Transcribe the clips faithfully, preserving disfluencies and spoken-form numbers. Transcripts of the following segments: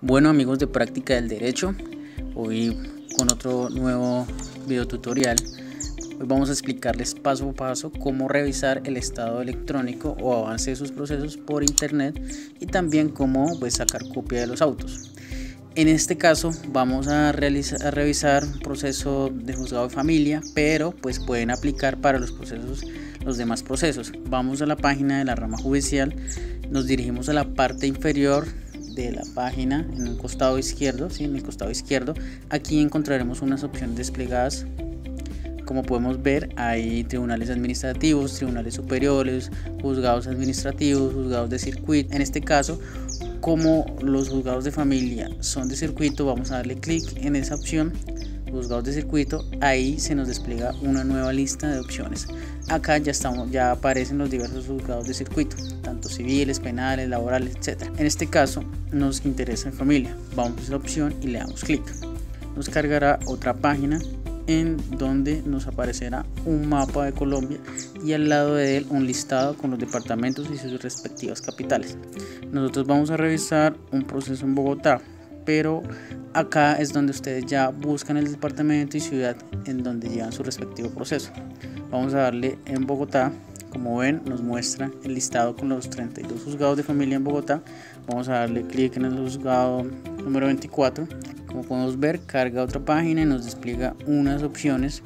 Bueno, amigos de Práctica del Derecho, hoy con otro nuevo video tutorial. Hoy vamos a explicarles paso a paso cómo revisar el estado electrónico o avance de sus procesos por internet y también cómo pues, sacar copia de los autos. En este caso vamos a, realizar, a revisar un proceso de juzgado de familia, pero pues pueden aplicar para los procesos, los demás procesos. Vamos a la página de la rama judicial, nos dirigimos a la parte inferior de la página en el costado izquierdo, ¿sí? En el costado izquierdo, aquí encontraremos unas opciones desplegadas. Como podemos ver, hay tribunales administrativos, tribunales superiores, juzgados administrativos, juzgados de circuito. En este caso, como los juzgados de familia son de circuito, vamos a darle clic en esa opción, juzgados de circuito. Ahí se nos despliega una nueva lista de opciones. Acá ya estamos, ya aparecen los diversos juzgados de circuito, tanto civiles, penales, laborales, etcétera. En este caso nos interesa en familia. Vamos a la opción y le damos clic. Nos cargará otra página en donde nos aparecerá un mapa de Colombia y al lado de él un listado con los departamentos y sus respectivas capitales. Nosotros vamos a revisar un proceso en Bogotá, pero acá es donde ustedes ya buscan el departamento y ciudad en donde llevan su respectivo proceso. Vamos a darle en Bogotá. Como ven, nos muestra el listado con los treinta y dos juzgados de familia en Bogotá. Vamos a darle clic en el juzgado número veinticuatro. Como podemos ver, carga otra página y nos despliega unas opciones.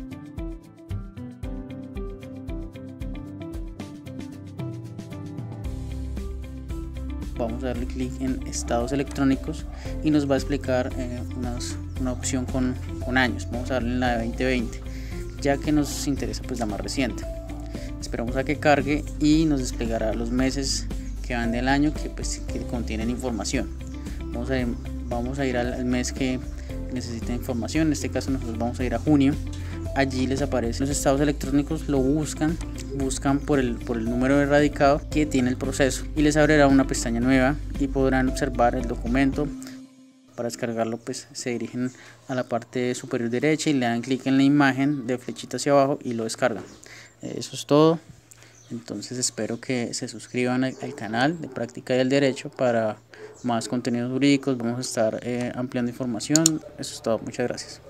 Vamos a darle clic en estados electrónicos y nos va a explicar eh, unas, una opción con, con años. Vamos a darle en la de veinte veinte, ya que nos interesa pues la más reciente. Esperamos a que cargue y nos desplegará los meses que van del año que, pues, que contienen información. Vamos a ir, vamos a ir al, al mes que necesita información. En este caso nosotros vamos a ir a junio. Allí les aparecen los estados electrónicos, lo buscan, buscan por el, por el número de radicado que tiene el proceso y les abrirá una pestaña nueva y podrán observar el documento. Para descargarlo pues se dirigen a la parte superior derecha y le dan clic en la imagen de flechita hacia abajo y lo descargan. Eso es todo. Entonces espero que se suscriban al, al canal de Práctica del Derecho para más contenidos jurídicos. Vamos a estar eh, ampliando información. Eso es todo. Muchas gracias.